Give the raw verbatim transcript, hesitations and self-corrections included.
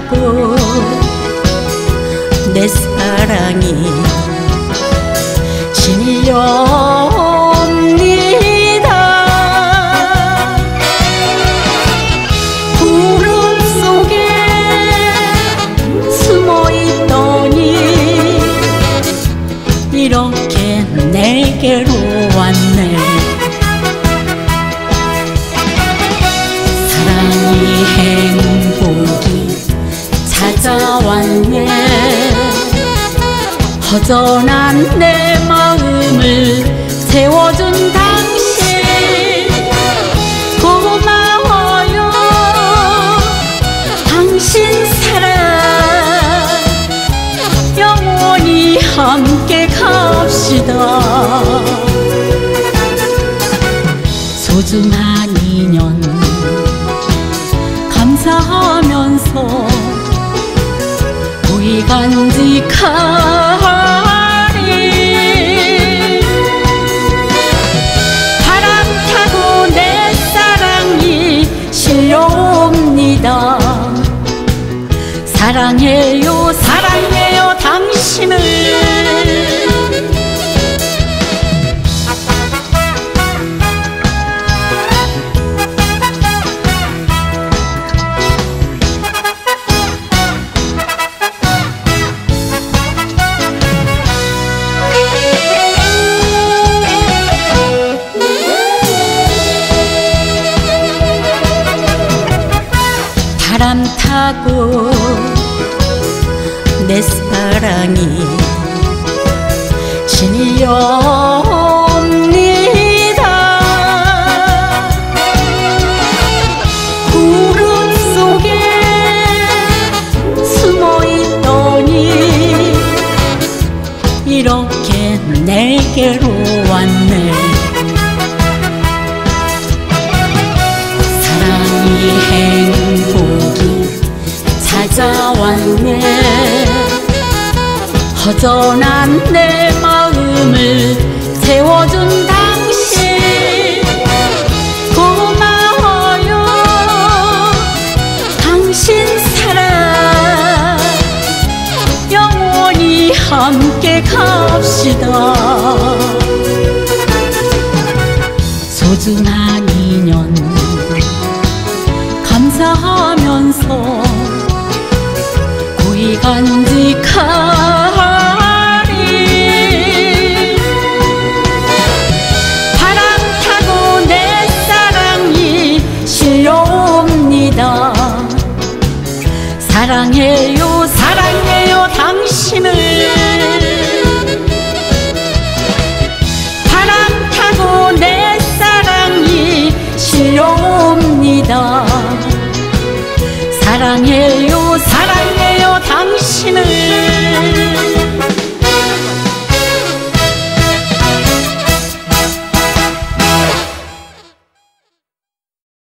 타고 내 사랑이 실려옵니다. 구름 속에 숨어있더니 이렇게 내게로 왔네. 사랑이 행복이 찾아왔네. 허전한 내 마음을 채워준 당신 고마워요. 당신 사랑 영원히 함께 갑시다. 소중한 인연 감사하면서 고이 간직하리. 바람 타고 내 사랑이 실려옵니다. 사랑해요 사랑해요 당신을. 바람 타고 내 사랑이 실려옵니다. 구름 속에 숨어있더니 이렇게 내게로 왔네. 사랑이 행복이 찾아왔네. 허전한 내 마음을 채워준 당신 고마워요. 당신 사랑 영원히 함께 갑시다. 소중한 인연 감사하면서 고이 간직하리. 바람 타고 내 사랑이 실려옵니다. 사랑해요 사랑해요 당신을. 바람 타고 내 사랑이 실려옵니다. 사랑해요 사랑해요 당신을.